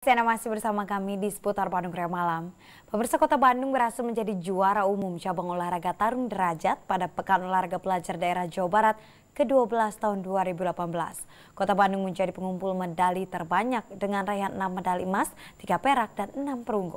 Anda masih bersama kami di seputar Bandung Ria Malam. Pemirsa, Kota Bandung berhasil menjadi juara umum cabang olahraga tarung derajat pada Pekan Olahraga Pelajar Daerah Jawa Barat ke-12 tahun 2018. Kota Bandung menjadi pengumpul medali terbanyak dengan raihan 6 medali emas, 3 perak, dan 6 perunggu.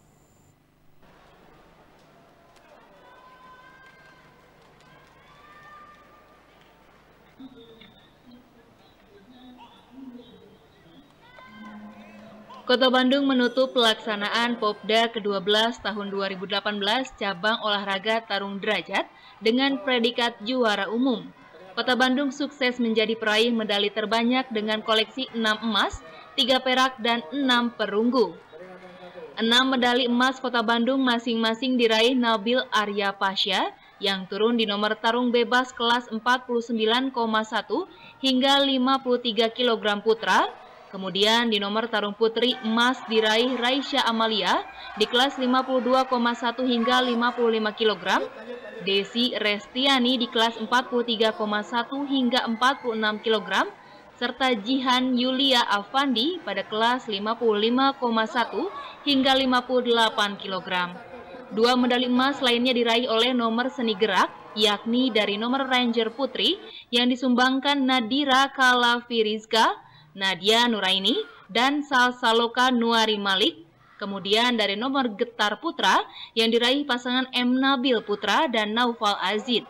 Kota Bandung menutup pelaksanaan Popda ke-12 tahun 2018 cabang olahraga tarung derajat dengan predikat juara umum. Kota Bandung sukses menjadi peraih medali terbanyak dengan koleksi 6 emas, 3 perak, dan 6 perunggu. 6 medali emas Kota Bandung masing-masing diraih Nabil Arya Pasha yang turun di nomor tarung bebas kelas 49,1 hingga 53 kg putra. Kemudian di nomor tarung putri emas diraih Raisya Amalia di kelas 52,1 hingga 55 kg, Desi Restiani di kelas 43,1 hingga 46 kg, serta Jihan Yulia Afandi pada kelas 55,1 hingga 58 kg. 2 medali emas lainnya diraih oleh nomor seni gerak, yakni dari nomor Ranger Putri yang disumbangkan Nadira Kalafirizka, Nadia Nuraini, dan Salsaloka Nuari Malik. Kemudian dari nomor getar putra yang diraih pasangan M. Nabil Putra dan Naufal Azid.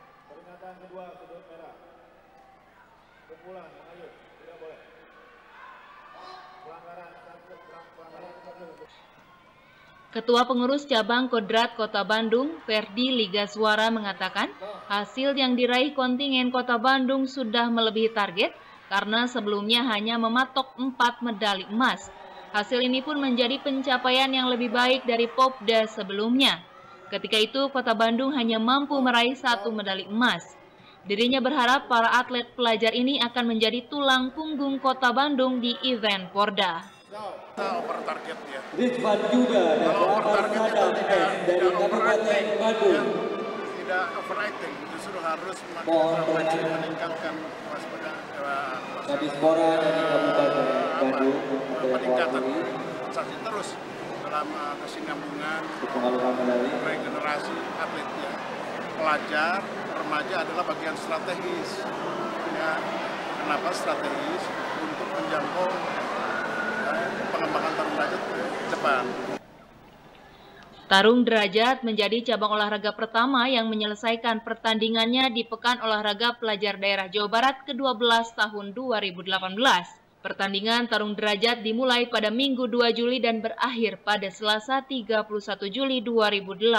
Ketua Pengurus Cabang Kodrat Kota Bandung, Ferdi Ligaswara, mengatakan hasil yang diraih kontingen Kota Bandung sudah melebihi target karena sebelumnya hanya mematok 4 medali emas. Hasil ini pun menjadi pencapaian yang lebih baik dari Popda sebelumnya. Ketika itu Kota Bandung hanya mampu meraih 1 medali emas. Dirinya berharap para atlet pelajar ini akan menjadi tulang punggung Kota Bandung di event Porda. Over target ya. Rizwan juga Kalau over target itu tidak Kabupaten Bandung. Tidak overacting, justru harus meningkatkan waspada Kadispora dari Kabupaten Bandung peningkatan prestasi terus dalam kesinambungan regenerasi atletnya. Pelajar, remaja adalah bagian strategis. Ya, kenapa strategis? Untuk menjangkau pengembangan tarung derajat ke depan. Tarung derajat menjadi cabang olahraga pertama yang menyelesaikan pertandingannya di Pekan Olahraga Pelajar Daerah Jawa Barat ke-12 tahun 2018. Pertandingan tarung derajat dimulai pada Minggu 2 Juli dan berakhir pada Selasa 31 Juli 2018.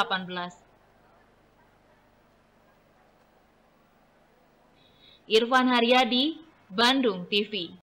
Irfan Haryadi, Bandung TV.